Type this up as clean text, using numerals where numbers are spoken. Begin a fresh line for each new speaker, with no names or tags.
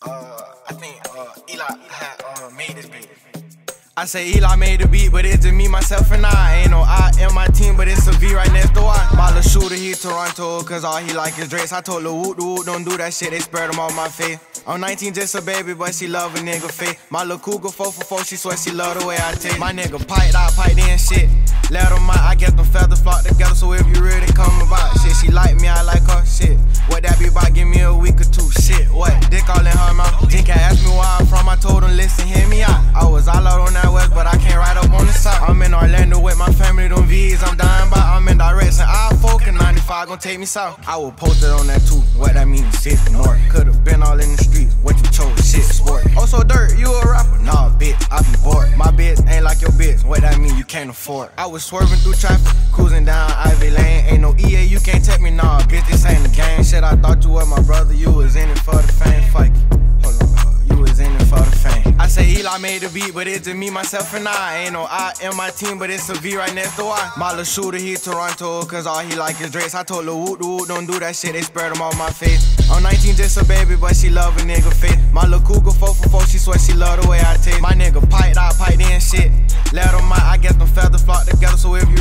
I think Eli had made this beat.
I say Eli made the beat, but it's just me, myself, and I. Ain't no I in my team, but it's a V right next door. My little shooter, he Toronto, cause all he like is Drake's. I told Lil Woot, don't do that shit, they spread them on my face. I'm 19, just a baby, but she love a nigga face. My little cougar 444, she swear she love the way I take. My nigga piped out, piped in shit. Let them out, I get them feathers flock together, so if you really come about shit, she like me, I like her, shit. What that be about, give me a week or two, shit, what? Dick all in her mouth. Jink asked me where I'm from, I told him, listen, hear me out. I was all out on that west, but I can't ride up on the south. I'm in Orlando with my family, them V's, I'm dying by. I'm in direction, I-4 and 95 gon' take me south. I was posted on that too, what that means, shit, north. Could've been all in the streets, what you chose, shit, sport. Oh, so dirt, you a rapper? Nah, bitch, I be bored. My bitch ain't like your bitch, what that mean, you can't afford. I was swerving through traffic, cruising down Ivy Lane. Ain't no EA, you can't take me, nah, bitch, this ain't the game. Shit, I thought you was my brother, you was in it for the fame, fuck you. Hold on, you was in it for the fame. I say Eli made the beat, but it's just me, myself, and I. Ain't no I in my team, but it's a V right next door. My little shooter, he Toronto, cause all he like is Drake's. I told Lil Woot, don't do that shit, they spread them on my face. I'm 19, just a baby, but she love a nigga face. My little cougar 444, she swear she love the way I take. My nigga piped out, piped in shit. Let them out, I get them feathers flock together, so if